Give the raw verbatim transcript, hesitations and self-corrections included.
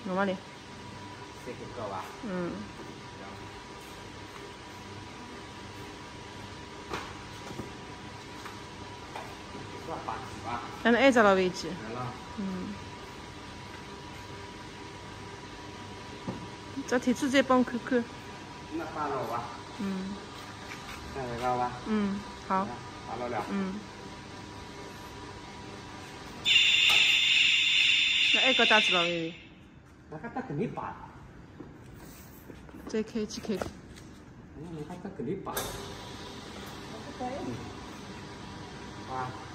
弄嘛哩？ 这个高吧？ 嗯。 这八十吧？ 那挨着了位置。 来了。 嗯。这提子再帮看看。 那八楼吧？ 嗯。 再来高吧？ 嗯，好。 八楼了。 嗯。那挨个打子了喂。 那个打肯定拔。 再开去开。 那个打肯定拔。啊。